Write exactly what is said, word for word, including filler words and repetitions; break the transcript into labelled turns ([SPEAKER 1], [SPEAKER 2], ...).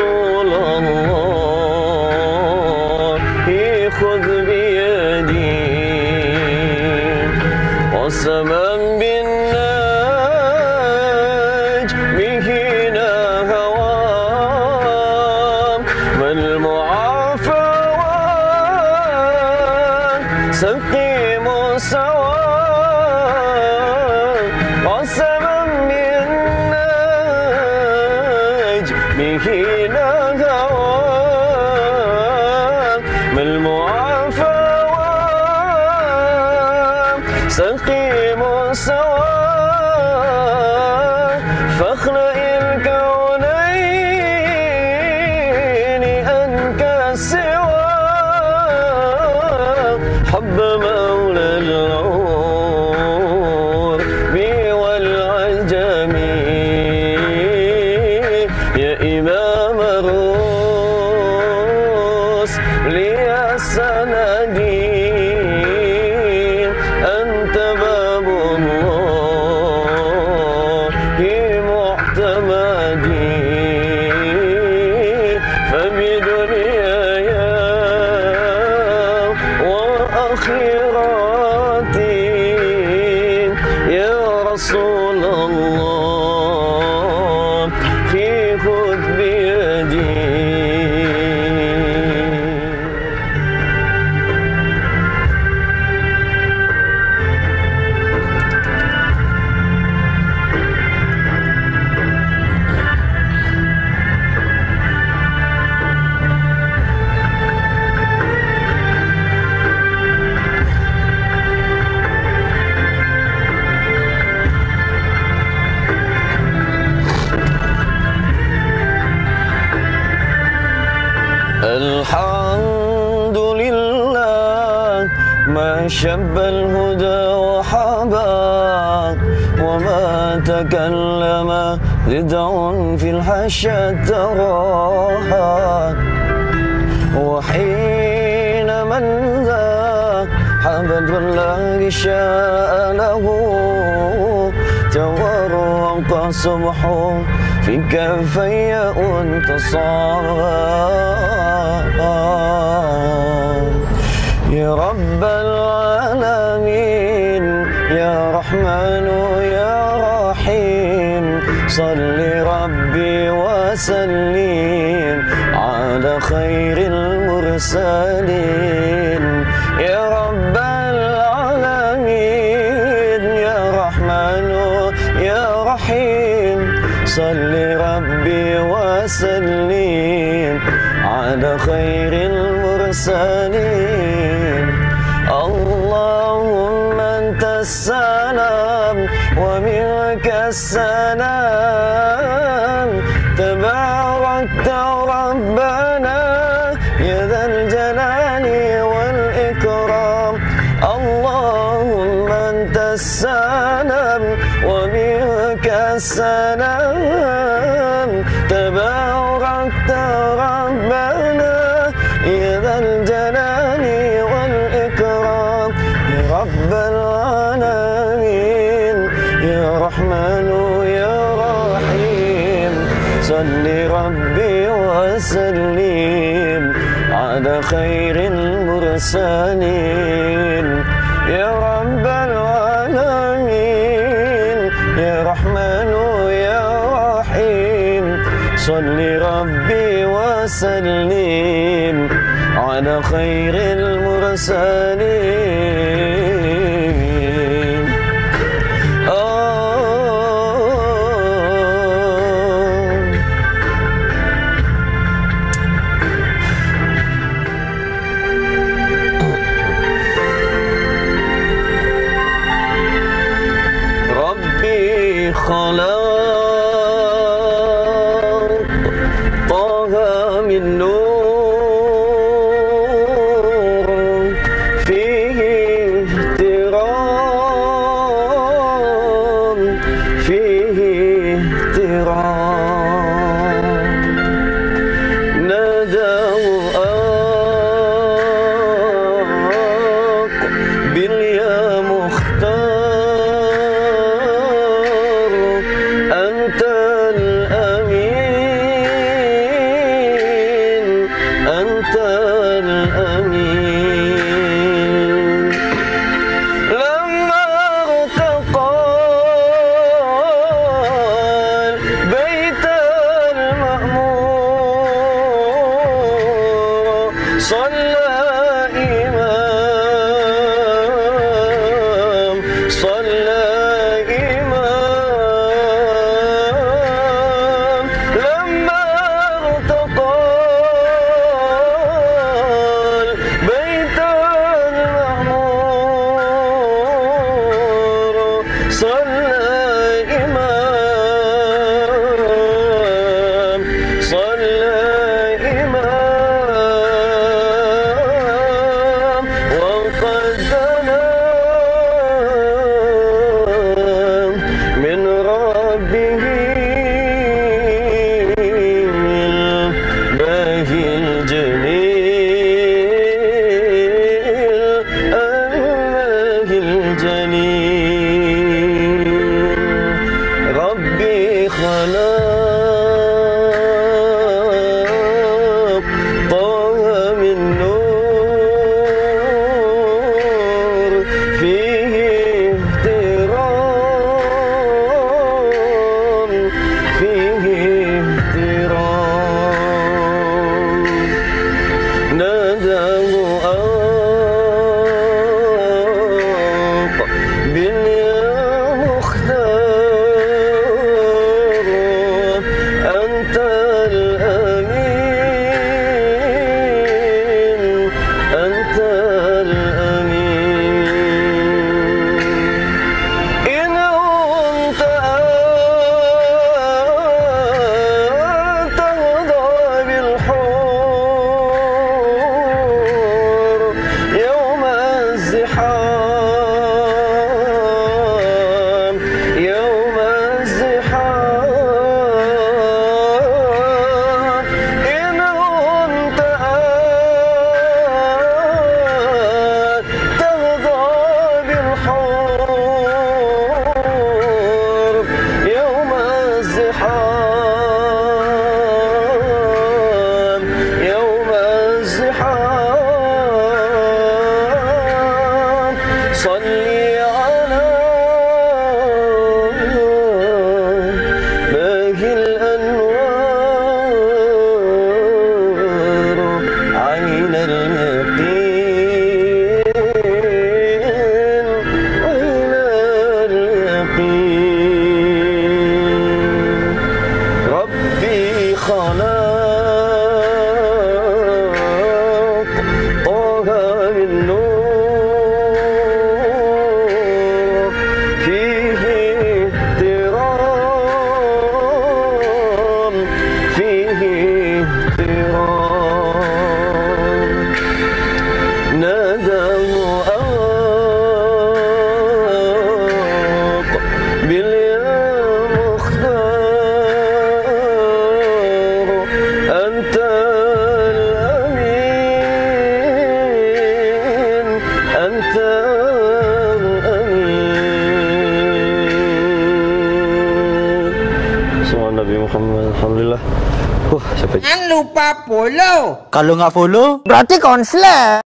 [SPEAKER 1] رسول الله خذ بيدي قسما بالنجم حين هوام والمعافى سقيم سواء قسما بالنجم حين هوام والمعافى سقيم سواء فاخلق الكونين أنك سوى حب مولى الغور والعجم يا إمام الرسل يا سندي أنت باب الله معتمدي فبدنياي وآخرتي يا رسول الله خذ بيدي. الحمد لله ما شب الهدى وحبا وما تكلم ردع في الحشا تراها وحين من ذا حبد الله شاء له تورق صبح في كفي انتصار يا رب العالمين يا رحمن يا رحيم صل ربي وسلم على خير المرسلين يا رب العالمين يا رحمن يا رحيم صل ربي وسلم على خير المرسلين اللهم أنت السلام ومنك السلام تباركت ربنا يا ذا الجلال والإكرام اللهم أنت السلام ومنك السلام تباركت ربنا يا ذا الجلال والإكرام يا رب العالمين يا رحمن يا رحيم صل ربي وسلم على خير المرسلين يا رب العالمين يا رحمن يا رحيم صل ربي وسلم على خير المرسلين ربي خلق طه من نور فيه احترام فيه احترام ناداه أقبل يا مختار أنت الأمين صلى إمام صلى إمام لما ارتقى البيت المعمور صلى إمام صلى إمام وقد دنا من ربه الباهي الجميل الباهي الجميل ربي خلق طه من نور فيه احترام فيه احترام ناداه أقبل يا مختار أنت الأمين أنت الأمين إن كنت تهضى بالحور يوم الزحام يوم الزحام إن كنت تهضى بالحور يوم الزحام يوم الزحام صلي على باهي الأنوار عين اليقين عين اليقين ربي خلق طه من نور فيه احترام فيه احترام ناداه أقبل يا مختار أنت الأمين أنت الأمين Semua Nabi Muhammad Alhamdulillah. Wah, sampai
[SPEAKER 2] Jangan lupa follow.
[SPEAKER 3] Kalau nggak follow,
[SPEAKER 2] Berarti konslet.